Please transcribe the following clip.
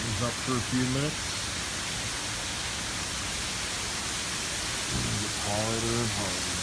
lightens up for a few minutes. And it gets harder and harder.